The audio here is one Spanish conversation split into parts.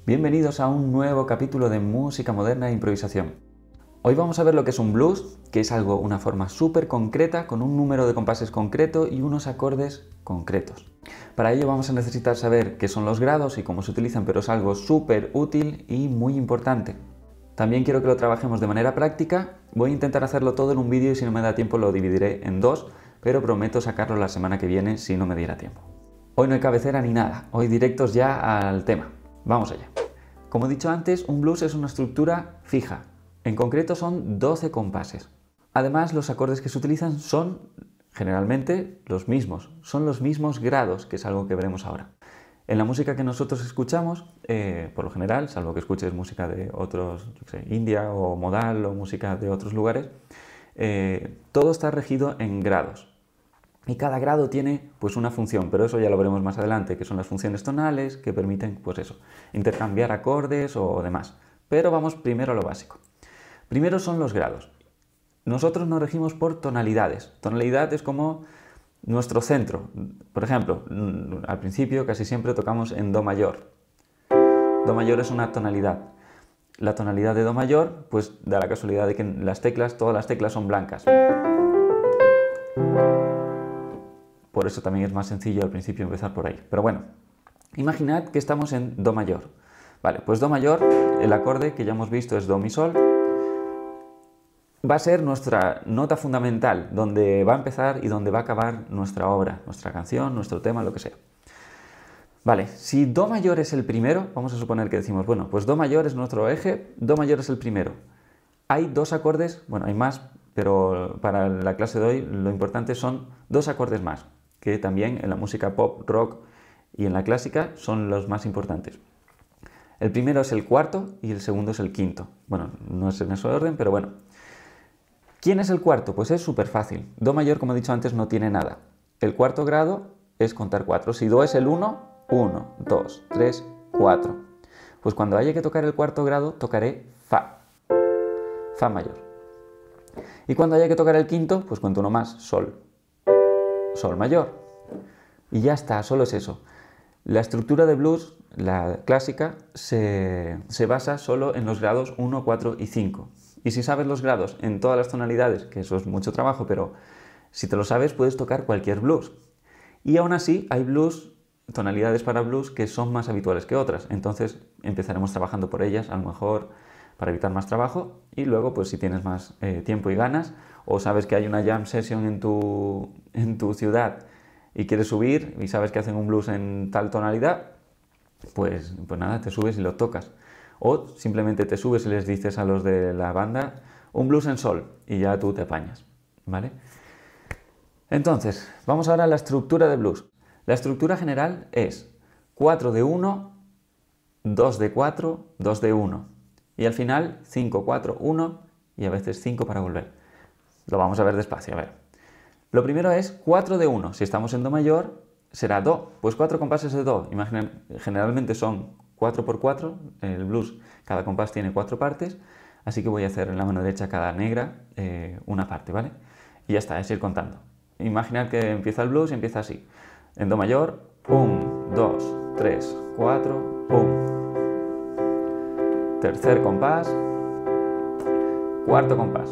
Bienvenidos a un nuevo capítulo de música moderna e improvisación. Hoy vamos a ver lo que es un blues, que es una forma súper concreta, con un número de compases concreto y unos acordes concretos. Para ello vamos a necesitar saber qué son los grados y cómo se utilizan, pero es algo súper útil y muy importante. También quiero que lo trabajemos de manera práctica. Voy a intentar hacerlo todo en un vídeo y si no me da tiempo lo dividiré en dos, pero prometo sacarlo la semana que viene si no me diera tiempo. Hoy no hay cabecera ni nada, hoy directos ya al tema. Vamos allá. Como he dicho antes, un blues es una estructura fija. En concreto son 12 compases. Además, los acordes que se utilizan son generalmente los mismos. Son los mismos grados, que es algo que veremos ahora. En la música que nosotros escuchamos, por lo general, salvo que escuches música de otros, India o modal o música de otros lugares, todo está regido en grados. Y cada grado tiene pues una función, pero eso ya lo veremos más adelante, que son las funciones tonales que permiten pues eso, intercambiar acordes o demás. Pero vamos primero a lo básico. Primero son los grados. Nosotros nos regimos por tonalidades. Tonalidad es como nuestro centro. Por ejemplo, al principio casi siempre tocamos en Do mayor. Do mayor es una tonalidad. La tonalidad de Do mayor pues da la casualidad de que todas las teclas son blancas. Por eso también es más sencillo al principio empezar por ahí. Pero bueno, imaginad que estamos en Do mayor. Vale, pues Do mayor, el acorde que ya hemos visto es Do, Mi, Sol. Va a ser nuestra nota fundamental, donde va a empezar y donde va a acabar nuestra obra, nuestra canción, nuestro tema, lo que sea. Vale, si Do mayor es el primero, vamos a suponer que decimos, bueno, pues Do mayor es nuestro eje, Do mayor es el primero. Hay dos acordes, bueno, hay más, pero para la clase de hoy lo importante son dos acordes más, que también en la música pop, rock y en la clásica son los más importantes. El primero es el cuarto y el segundo es el quinto. Bueno, no es en ese orden, pero bueno. ¿Quién es el cuarto? Pues es súper fácil. Do mayor, como he dicho antes, no tiene nada. El cuarto grado es contar 4. Si Do es el 1, 1, 2, 3, 4. Pues cuando haya que tocar el cuarto grado, tocaré Fa. Fa mayor. Y cuando haya que tocar el quinto, pues cuento uno más, Sol. Sol mayor. Y ya está, solo es eso. La estructura de blues, la clásica, se basa solo en los grados 1, 4 y 5. Y si sabes los grados en todas las tonalidades, que eso es mucho trabajo, pero si te lo sabes puedes tocar cualquier blues. Y aún así hay tonalidades para blues que son más habituales que otras. Entonces empezaremos trabajando por ellas, a lo mejor para evitar más trabajo, y luego pues si tienes más tiempo y ganas, o sabes que hay una jam session en tu ciudad y quieres subir y sabes que hacen un blues en tal tonalidad, pues nada, te subes y lo tocas. O simplemente te subes y les dices a los de la banda un blues en sol y ya tú te apañas, ¿vale? Entonces, vamos ahora a la estructura de blues. La estructura general es 4 de 1, 2 de 4, 2 de 1. Y al final 5, 4, 1 y a veces 5 para volver. Lo vamos a ver despacio, a ver. Lo primero es 4 de 1. Si estamos en Do mayor, será Do. Pues 4 compases de Do. Generalmente son 4 por 4. El blues, cada compás tiene 4 partes. Así que voy a hacer en la mano derecha cada negra una parte, ¿vale? Y ya está, es ir contando. Imaginad que empieza el blues y empieza así. En Do mayor, 1, 2, 3, 4, 1. Tercer compás, cuarto compás.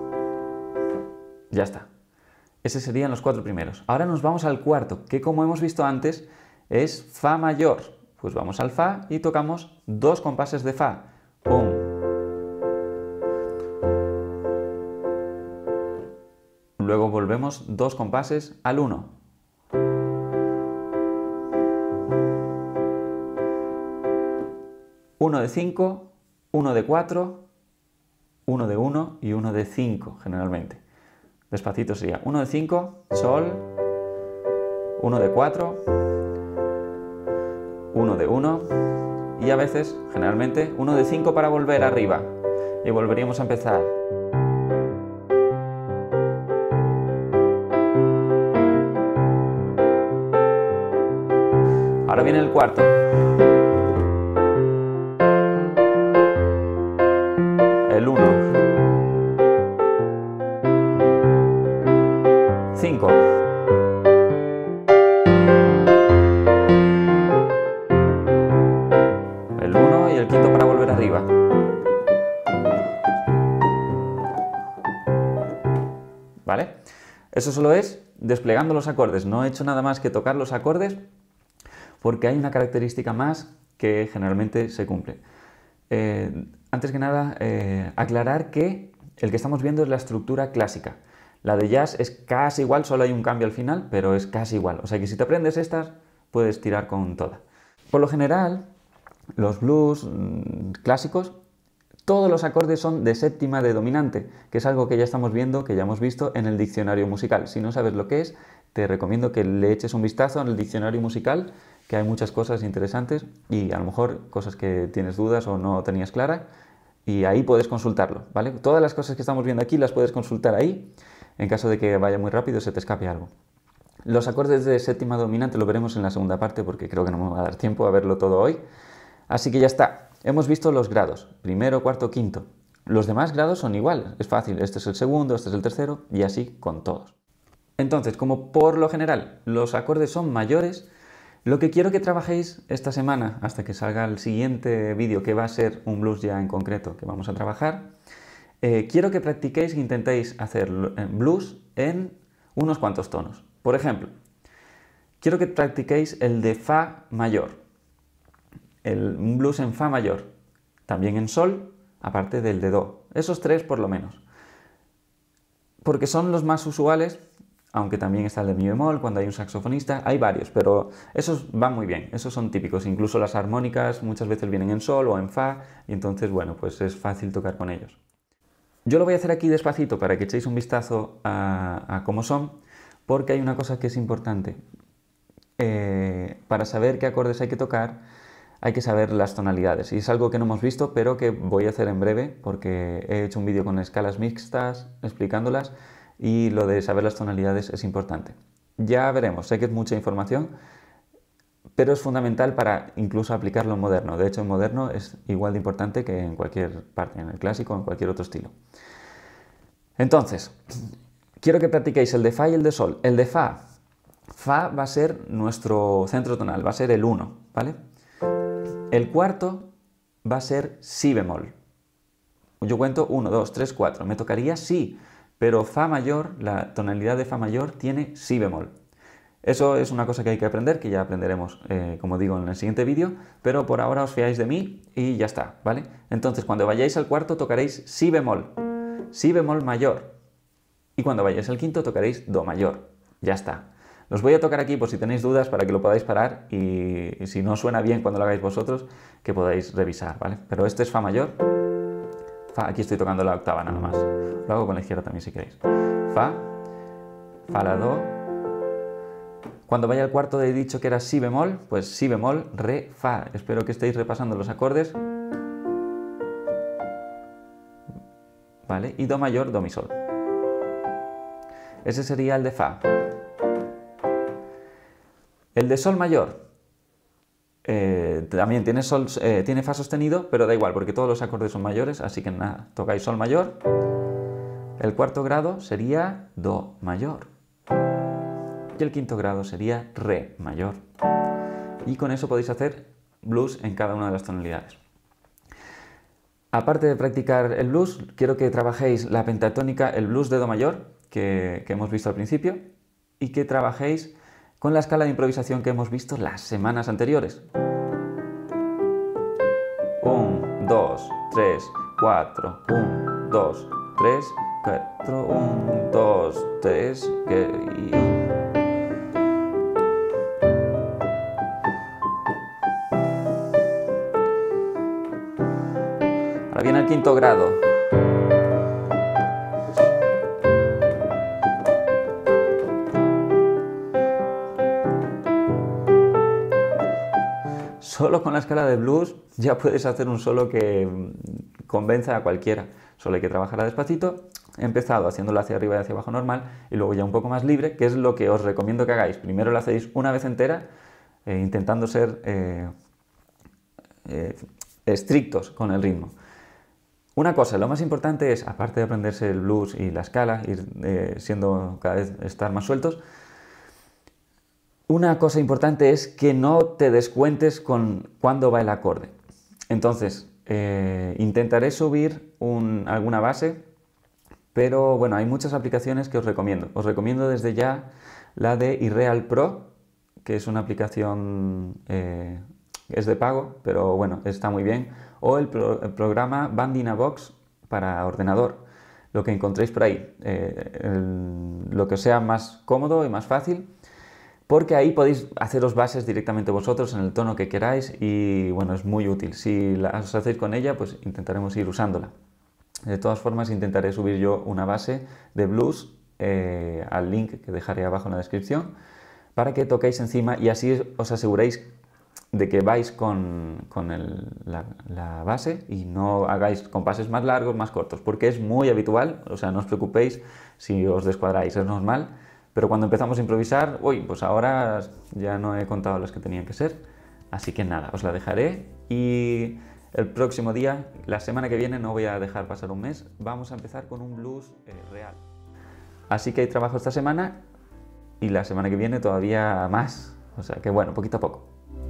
Ya está. Esos serían los 4 primeros. Ahora nos vamos al cuarto, que como hemos visto antes, es Fa mayor. Pues vamos al Fa y tocamos 2 compases de Fa. 1. Luego volvemos 2 compases al 1. Uno de 5, 1 de 4, 1 de 1 y 1 de 5 generalmente. Despacito sería 1 de 5, Sol, 1 de 4, 1 de 1 y a veces, generalmente, 1 de 5 para volver arriba. Y volveríamos a empezar. Ahora viene el cuarto. El 1. 5. El 1 y el quinto para volver arriba. ¿Vale? Eso solo es desplegando los acordes. No he hecho nada más que tocar los acordes porque hay una característica más que generalmente se cumple. Antes que nada, aclarar que el que estamos viendo es la estructura clásica. La de jazz es casi igual, solo hay un cambio al final, pero es casi igual. O sea que si te aprendes estas, puedes tirar con toda. Por lo general, los blues clásicos, todos los acordes son de séptima de dominante, que es algo que ya estamos viendo, que ya hemos visto en el diccionario musical. Si no sabes lo que es, te recomiendo que le eches un vistazo en el diccionario musical, que hay muchas cosas interesantes y a lo mejor cosas que tienes dudas o no tenías claras, y ahí puedes consultarlo, ¿vale? Todas las cosas que estamos viendo aquí las puedes consultar ahí, en caso de que vaya muy rápido se te escape algo. Los acordes de séptima dominante lo veremos en la segunda parte porque creo que no me va a dar tiempo a verlo todo hoy. Así que ya está. Hemos visto los grados, primero, cuarto, quinto. Los demás grados son iguales, es fácil. Este es el segundo, este es el tercero y así con todos. Entonces, como por lo general los acordes son mayores, lo que quiero que trabajéis esta semana, hasta que salga el siguiente vídeo, que va a ser un blues ya en concreto que vamos a trabajar, quiero que practiquéis e intentéis hacer blues en unos cuantos tonos. Por ejemplo, quiero que practiquéis el de Fa mayor, un blues en Fa mayor, también en Sol, aparte del de Do. Esos tres por lo menos. Porque son los más usuales, aunque también está el de Mi bemol, cuando hay un saxofonista, hay varios, pero esos van muy bien, esos son típicos. Incluso las armónicas muchas veces vienen en Sol o en Fa, y entonces, bueno, pues es fácil tocar con ellos. Yo lo voy a hacer aquí despacito para que echéis un vistazo a cómo son, porque hay una cosa que es importante. Para saber qué acordes hay que tocar, hay que saber las tonalidades. Y es algo que no hemos visto, pero que voy a hacer en breve, porque he hecho un vídeo con escalas mixtas explicándolas, y lo de saber las tonalidades es importante. Ya veremos, sé que es mucha información, pero es fundamental para incluso aplicarlo en moderno. De hecho, en moderno es igual de importante que en cualquier parte, en el clásico o en cualquier otro estilo. Entonces, quiero que practiquéis el de Fa y el de Sol. El de Fa, Fa va a ser nuestro centro tonal, va a ser el 1, ¿vale? El cuarto va a ser Si bemol. Yo cuento 1, 2, 3, 4. Me tocaría Si, pero Fa mayor, la tonalidad de Fa mayor tiene Si bemol. Eso es una cosa que hay que aprender, que ya aprenderemos, como digo, en el siguiente vídeo, pero por ahora os fiáis de mí y ya está, ¿vale? Entonces, cuando vayáis al cuarto tocaréis Si bemol mayor, y cuando vayáis al quinto tocaréis Do mayor, ya está. Los voy a tocar aquí por si tenéis dudas para que lo podáis parar y si no suena bien cuando lo hagáis vosotros, que podáis revisar, ¿vale? Pero este es Fa mayor, Fa, aquí estoy tocando la octava nada más, lo hago con la izquierda también si queréis. Fa, Fa la Do. Cuando vaya al cuarto he dicho que era Si bemol, pues Si bemol, Re, Fa. Espero que estéis repasando los acordes. ¿Vale? Y Do mayor, Do mi Sol. Ese sería el de Fa. El de Sol mayor también tiene, tiene Fa sostenido, pero da igual porque todos los acordes son mayores, así que nada, tocáis Sol mayor. El cuarto grado sería Do mayor. Y el quinto grado sería Re mayor. Y con eso podéis hacer blues en cada una de las tonalidades. Aparte de practicar el blues, quiero que trabajéis la pentatónica, el blues de Do mayor, que hemos visto al principio, y que trabajéis con la escala de improvisación que hemos visto las semanas anteriores. 1, 2, 3, 4, 1, 2, 3, 4, 1, 2, 3, Ahora viene el quinto grado. Solo con la escala de blues ya puedes hacer un solo que convence a cualquiera. Solo hay que trabajar despacito. He empezado haciéndolo hacia arriba y hacia abajo normal y luego ya un poco más libre, que es lo que os recomiendo que hagáis. Primero lo hacéis una vez entera, intentando ser estrictos con el ritmo. Una cosa, lo más importante es, aparte de aprenderse el blues y la escala, ir siendo cada vez estar más sueltos, una cosa importante es que no te descuentes con cuándo va el acorde. Entonces, intentaré subir alguna base, pero bueno, hay muchas aplicaciones que os recomiendo. Os recomiendo desde ya la de Irreal Pro, que es una aplicación, es de pago, pero bueno, está muy bien. O el programa Bandinabox para ordenador, lo que encontréis por ahí, lo que os sea más cómodo y más fácil, porque ahí podéis haceros bases directamente vosotros en el tono que queráis y bueno, es muy útil. Si las hacéis con ella, pues intentaremos ir usándola. De todas formas, intentaré subir yo una base de blues al link que dejaré abajo en la descripción para que toquéis encima y así os aseguréis de que vais con la base y no hagáis compases más largos, más cortos, porque es muy habitual, o sea, no os preocupéis si os descuadráis, es normal, pero cuando empezamos a improvisar, uy, pues ahora ya no he contado las que tenían que ser, así que nada, os la dejaré y el próximo día, la semana que viene, no voy a dejar pasar un mes, vamos a empezar con un blues real. Así que hay trabajo esta semana y la semana que viene todavía más, o sea que bueno, poquito a poco.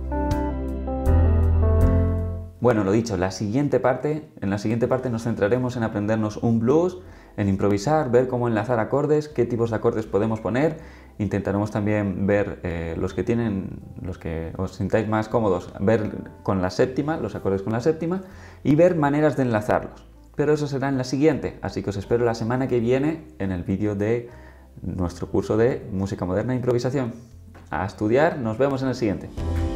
Bueno, lo dicho, en la siguiente parte nos centraremos en aprendernos un blues, en improvisar, ver cómo enlazar acordes, qué tipos de acordes podemos poner. Intentaremos también ver los que os sintáis más cómodos, ver con la séptima, los acordes con la séptima, y ver maneras de enlazarlos. Pero eso será en la siguiente, así que os espero la semana que viene en el vídeo de nuestro curso de música moderna e improvisación. A estudiar, nos vemos en el siguiente.